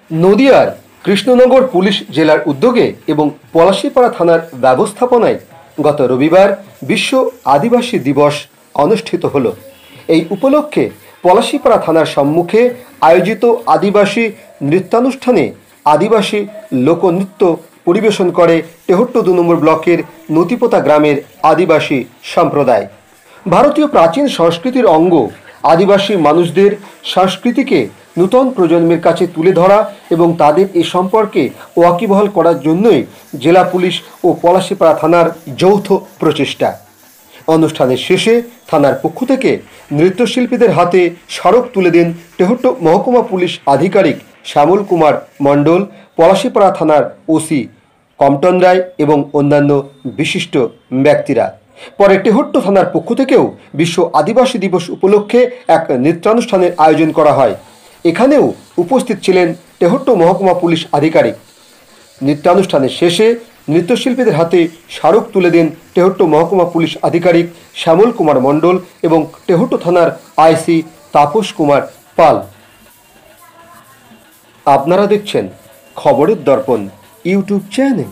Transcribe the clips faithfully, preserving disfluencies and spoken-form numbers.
নদিয়ার কৃষ্ণনগর পুলিশ জেলার উদ্যোগে এবং পলাশীপাড়া থানার ব্যবস্থাপনায় গত রবিবার বিশ্ব আদিবাসী দিবস অনুষ্ঠিত হল। এই উপলক্ষে পলাশীপাড়া থানার সম্মুখে আয়োজিত আদিবাসী নৃত্যানুষ্ঠানে আদিবাসী লোকনৃত্য পরিবেশন করে তেহট্ট দু নম্বর ব্লকের নতিপোতা গ্রামের আদিবাসী সম্প্রদায়। ভারতীয় প্রাচীন সংস্কৃতির অঙ্গ আদিবাসী মানুষদের সংস্কৃতিকে নূতন প্রজন্মের কাছে তুলে ধরা এবং তাদের এ সম্পর্কে ওয়াকিবহাল করার জন্যই জেলা পুলিশ ও পলাশীপাড়া থানার যৌথ প্রচেষ্টা। অনুষ্ঠানের শেষে থানার পক্ষ থেকে নৃত্যশিল্পীদের হাতে স্মারক তুলে দেন তেহট্ট মহকুমা পুলিশ আধিকারিক শ্যামল কুমার মণ্ডল, পলাশীপাড়া থানার ওসি কমটন রায় এবং অন্যান্য বিশিষ্ট ব্যক্তিরা। পরে তেহট্ট থানার পক্ষ থেকেও বিশ্ব আদিবাসী দিবস উপলক্ষে এক নৃত্যানুষ্ঠানের আয়োজন করা হয়। এখানেও উপস্থিত ছিলেন তেহট্ট মহকুমা পুলিশ আধিকারিক। নৃত্যানুষ্ঠানের শেষে নৃত্যশিল্পীদের হাতে স্মারক তুলে দেন তেহট্ট মহকুমা পুলিশ আধিকারিক শ্যামল কুমার মণ্ডল এবং তেহট্ট থানার আইসি তাপস কুমার পাল। আপনারা দেখছেন খবরের দর্পণ ইউটিউব চ্যানেল।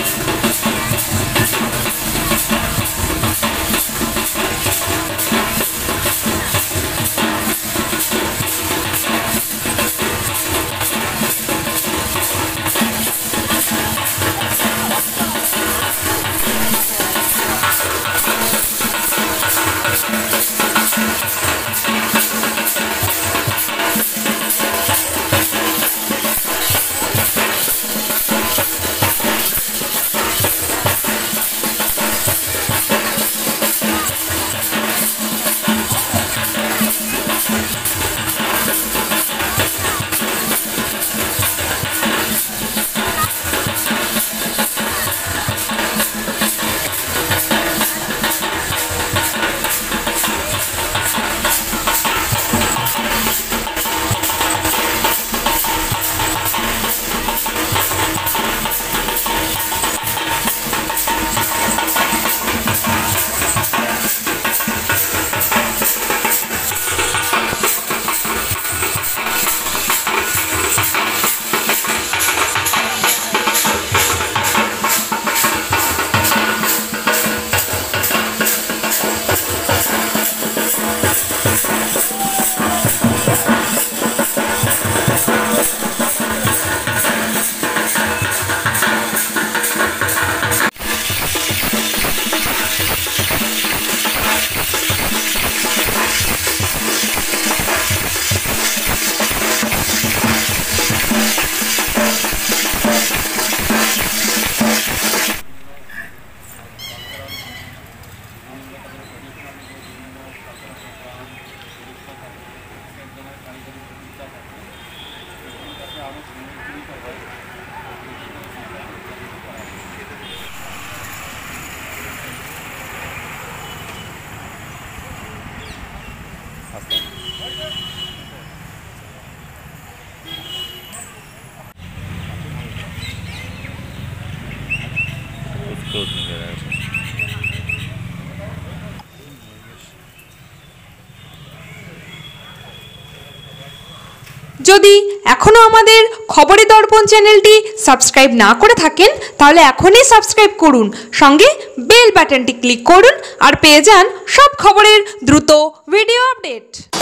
যদি এখনো আমাদের খবরের দর্পণ চ্যানেলটি সাবস্ক্রাইব না করে থাকেন তাহলে এখনই সাবস্ক্রাইব করুন, সঙ্গে বেল বাটনটি ক্লিক করুন আর পেয়ে যান সব খবরের দ্রুত ভিডিও আপডেট।